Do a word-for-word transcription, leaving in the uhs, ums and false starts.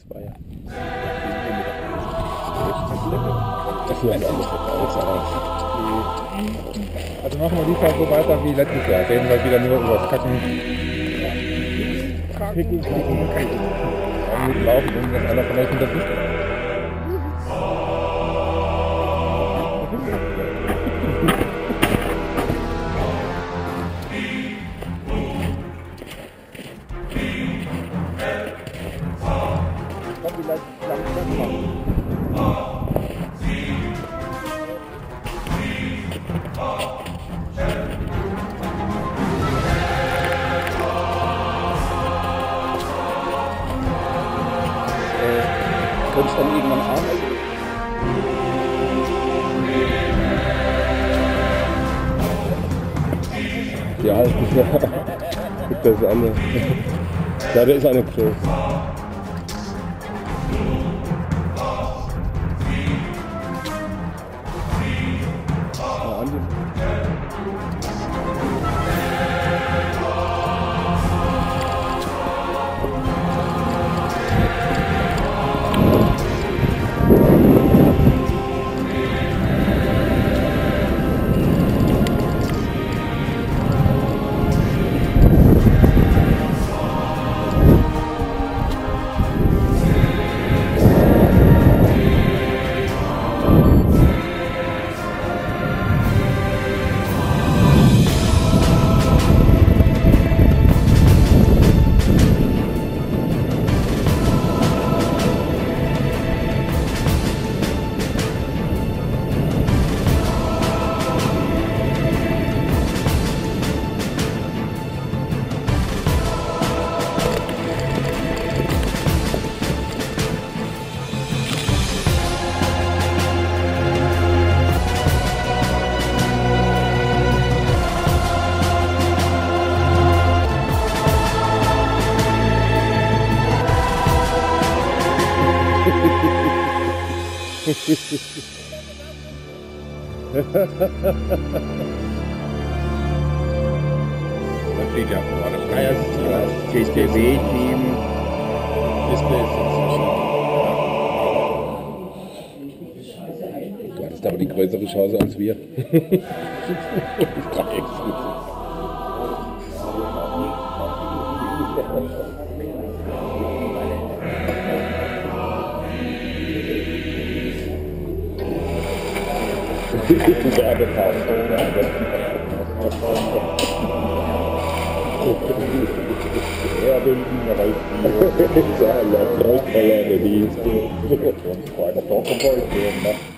zwei. Das ist ein anderes Also machen wir diesmal so weiter wie letztes Jahr. Reden wir wieder nur über das Kacken. Kacken, kacken, kacken. Ein Minuten laufen und dann einer von euch hinter sich. Könnte ich dann irgendwann arbeiten? Ja, das ist ja. Das ist eine. Ja, der ist eine Pro. Das steht ja vor, das Freiers, das T S B-Team ist Du hattest aber die größere Chance als wir. drei X. Ja, den reicht die. Ja, läuft bei der Dienst. Bei der Talk-About.